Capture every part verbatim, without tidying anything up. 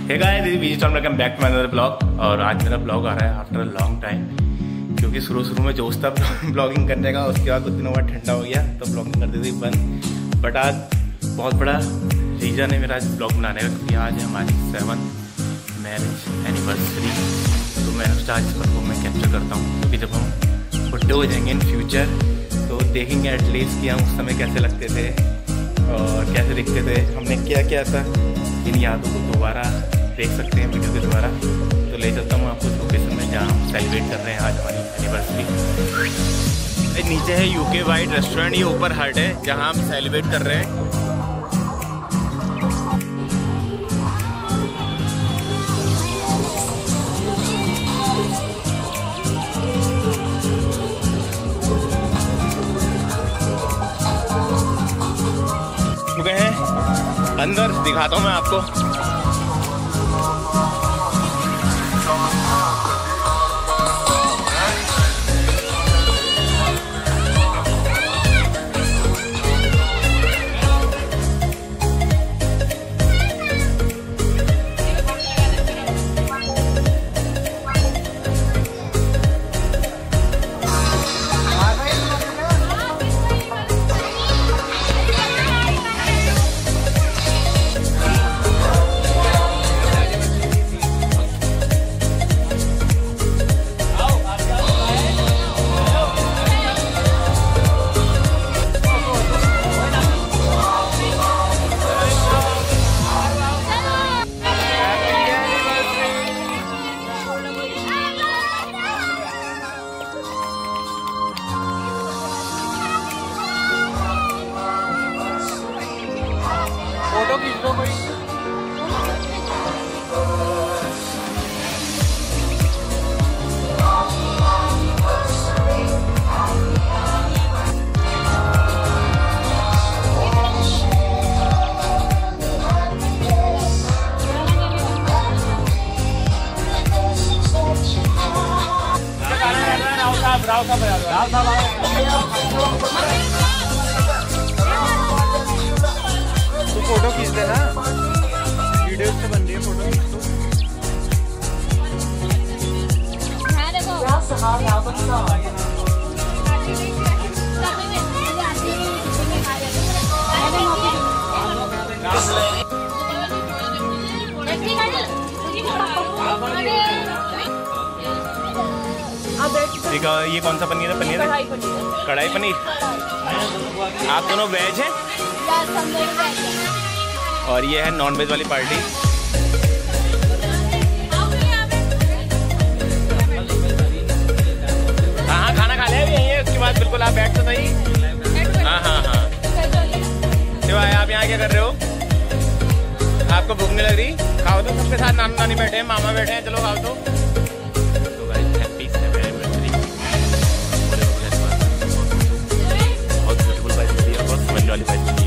Hey guys, this is welcome back to my another blog. और आज मेरा blog आ रहा है आफ्टर अ लॉन्ग टाइम, क्योंकि शुरू शुरू में जोश था ब्लॉगिंग करने का। उसके बाद कुछ दिनों बाद ठंडा हो गया तो ब्लॉगिंग कर दी थी बंद। बट आज बहुत बड़ा रीज़न है मेरा आज ब्लॉग बनाने का, क्योंकि आज है हमारी सेवन मैरिज एनिवर्सरी। तो मैंने सोचा आज इस पर को मैं कैप्चर करता हूँ, क्योंकि जब हम बुड्ढे हो जाएंगे इन फ्यूचर तो देखेंगे एटलीस्ट कि हम उस समय कैसे लगते थे और कैसे दिखते थे, हमने क्या क्या था। इन यादों को दोबारा देख सकते हैं वीडियो के द्वारा। तो ले चलता हूँ आपको लोकेशन में जहाँ हम सेलिब्रेट कर रहे हैं आज हमारी एनिवर्सरी। नीचे है यूके वाइट रेस्टोरेंट, ये ऊपर हट है जहाँ हम सेलिब्रेट कर रहे हैं। चुके हैं अंदर, दिखाता हूँ मैं आपको। फोटो खींच लो कोई। राव साहब राव साहब तो फोटो खींच देना, वीडियो तो बन रही है, फोटो खींच दो। ठीक है, ये कौन सा पनीर है? पनीर है, कढ़ाई पनीर। आप दोनों वेज हैं और ये है नॉन वेज वाली पार्टी। हाँ हाँ, खाना खा लिया भी यही है, उसके बाद बिल्कुल आप बैठ तो सही। हाँ हाँ हाँ, तो आप यहाँ क्या कर रहे हो? आपको भूख नहीं लग रही? खाओ तो, सबके साथ नाना नानी बैठे हैं, मामा बैठे हैं, चलो खाओ तो। बहुत ब्यूटीफुल बाइक मिली है, बहुत समझ वाली बाइक मिली है।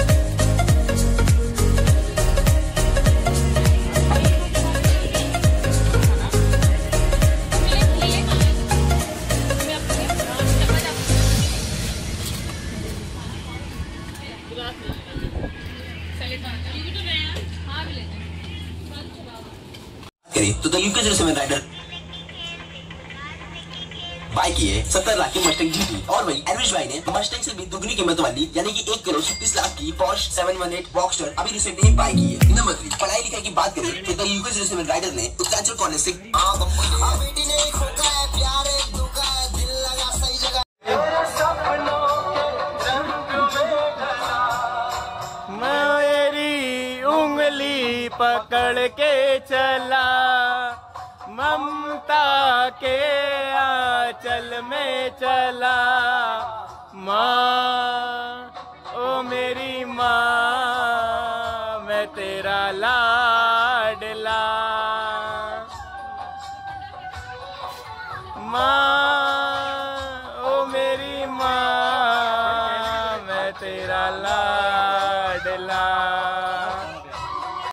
तो the UK Jerusalem rider buy की है सत्तर लाख की मस्टैंग जीटी। और वही एवरेज भाई ने मस्टैंग से भी दुगनी कीमत वाली यानी कि एक करोड़ छत्तीस लाख की Porsche seven one eight Boxster अभी रिसेंटली बाय की है। नंबर थ्री, पढ़ाई लिखाई की बात करें तो द यूके जेरूसलम राइडर ने उत्तरांचल कॉलेज से बेटी ने खोका है प्यार है धोखा है दिल लगा सही जगह। मेरी उंगली पकड़ के चला ममता के आंचल में चला, माँ ओ मेरी माँ मैं तेरा लाडला, माँ ओ मेरी माँ मैं तेरा लाडला।